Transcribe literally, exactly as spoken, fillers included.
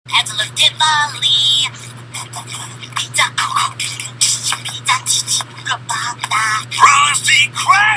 孩子们电话里，披萨，披萨，七七个巴达，Rusty Crab。